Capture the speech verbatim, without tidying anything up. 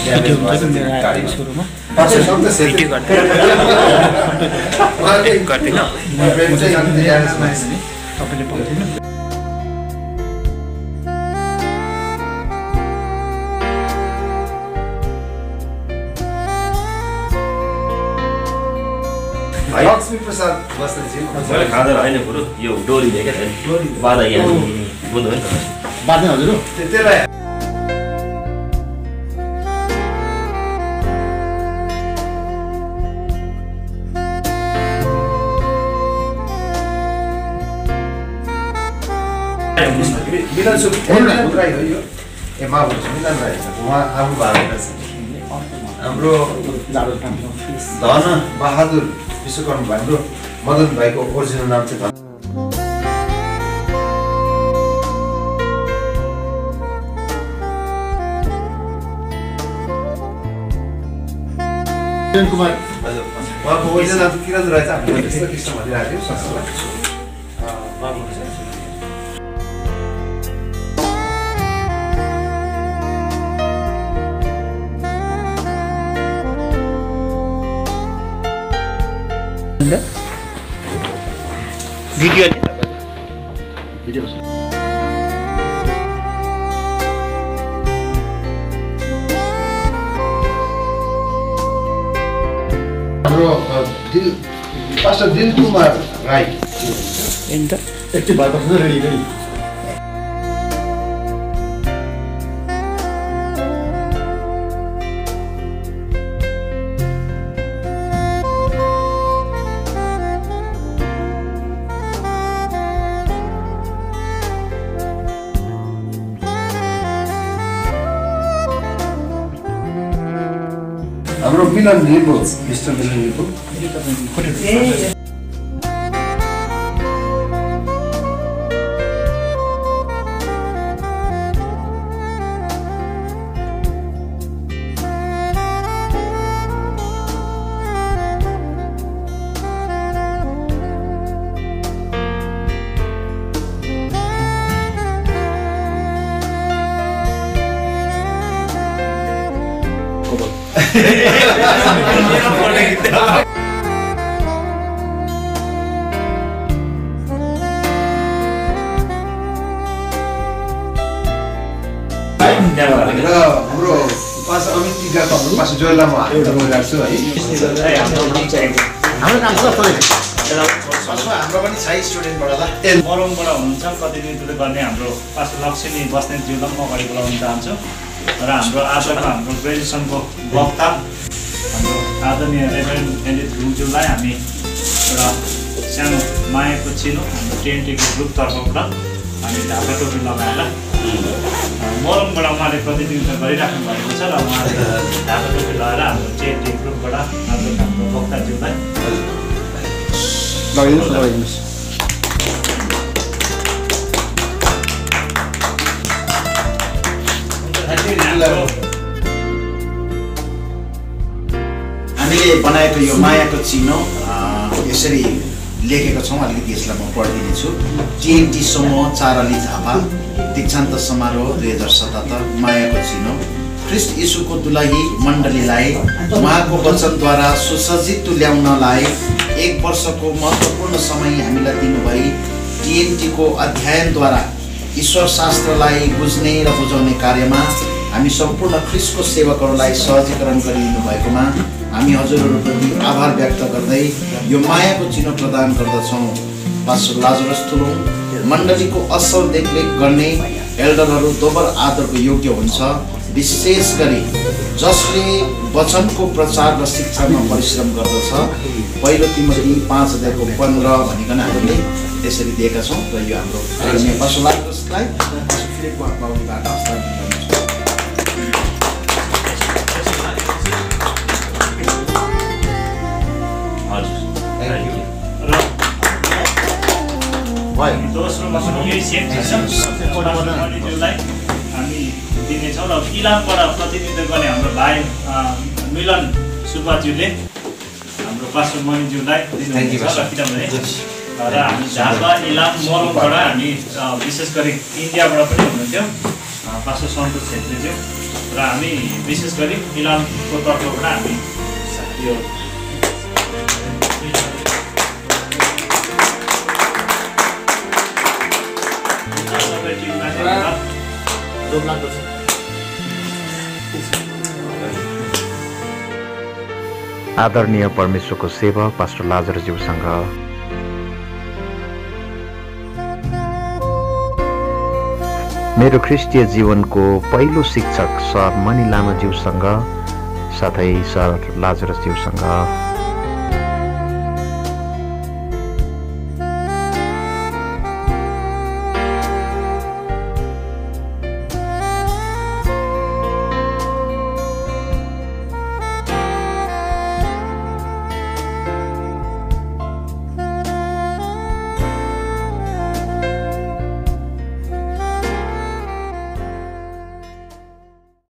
Damage भएछ गाडीमा सुरुमा पछि सबै सेफ्टी गर्दिन तपाईँले पाउँदैन लक्ष्मी प्रसाद बस्नेजी मैले खाँदैन होइन बरु यो डोरी दिए क्या बाधा यहाँ बुझ्नु है बाँध्दैन हजुर त्यसलाई मिलन सुप मिलन राई हो यो ए माबु मिलन राई छ उहाँ आफू भएको छ हाम्रो धन बहादुर विश्वकर्मा हाम्रो मदन भाइको ओरिजिनल नाम चाहिँ किरण कुमार हजुर उहाँको ओरिजिनल नाम किरण राई छ हामीले त्यस्तो कृष्ण भनिरहेको थियो संस्कृत भिडियो भिडियो हाम्रो दिल पास्टर दिल कुमार राई अन्त एकचोटि भएपछि रेडी रेडी हाम्रो मिलन निर्मल मिस्टर मिलन निर्मल र हाम्रो पास अमित टिकाको पास जोरलाई म हात लगाएको छु है हाम्रो नाम छ हाम्रो पनि छ स्टुडेन्टबाट ल मरङबाट हुनुहुन्छ प्रतिनिधित्व गर्ने हाम्रो पास लक्ष्मी बस्नेतज्यूलाई म अगाडि बोलाउन चाहन्छु र हाम्रो आजको हाम्रो ग्रेजुएसनको वक्ता हाम्रो आदरणीय रेभरेन्ड एन्डिथ गुरुज्यूलाई हामी एउटा सानो मायाको चिनो हाम्रो टिएनटीको ग्रुप तर्फबाट हामी ढाका टोपी लगाएर मरङबाट उहाँले प्रतिनिधित्व गरिराख्नु भएको छ र उहाँले ढाका टोपी लगाएर हाम्रो टिएनटी ग्रुपबाट हाम्रो हाम्रो वक्ताज्यूलाई लगाइदिनुहोस् लगाइदिनुहोस् हामीले बनाएको यो मायाको चिनो यसरी लेखेको छौँ अलिकति यसलाई म पढिदिनेछु टिएनटी समूह चारली झापा दीक्षान्त समारोह दुई हजार सतहत्तर मायाको चिनो ख्रिस्ट यीशुको दुलही मण्डलीलाई उहाँको वचनद्वारा सुसज्जित तुल्याउनलाई एक वर्षको महत्त्वपूर्ण समय हामीलाई दिनुभई टिएनटीको अध्ययनद्वारा ईश्वर शास्त्रलाई बुझ्ने र बुझाउने कार्यमा हामी सम्पूर्ण ख्रिस्टको सेवकहरूलाई सहजीकरण गरिदिनु भएकोमा हामी हजुरहरूप्रति आभार व्यक्त गर्दै यो मायाको चिनो प्रदान गर्दछौँ। पास्टर लाजरस थुलुङ मण्डलीको असल देखरेख गर्ने एल्डरहरू दोबर आदरको योग्य हुन्छ, विशेष गरी जसले वचनको प्रचार र शिक्षामा परिश्रम गर्दछ। पहिलो तिमोथी पाँच अध्यायको पन्ध्र भनिकन हामीले त्यसरी दिएका छौँ र यो हाम्रो पास्टर लाजरसलाई फिलिप बाबुबाट हस्तान्तरण गर्नुहुन्छ। दोस्रोमा पनि यही सेम मणिज्यूलाई हामी दिनेछौँ र इलामबाट प्रतिनिधित्व गर्ने हाम्रो भाइ मिलन सुब्बाज्यूले हाम्रो पास्टर मणिज्यूलाई दिनुहुन्छ र किनभने र हामी झापा इलाम मरङबाट हामी विशेष गरी इन्डियाबाट पनि हुनुहुन्थ्यो पास्टर सन्तोष छेत्रीज्यू र हामी विशेष गरी मिलनको तर्फबाट हामी यो सबै टिमलाई धन्यवाद। आदरणीय परमेश्वरको सेवक पास्टर लाजरज्यूसँग मेरो ख्रिस्टीय जीवनको पहिलो शिक्षक सर मणि लामाज्यूसँग साथै सर लाजरसज्यूसँग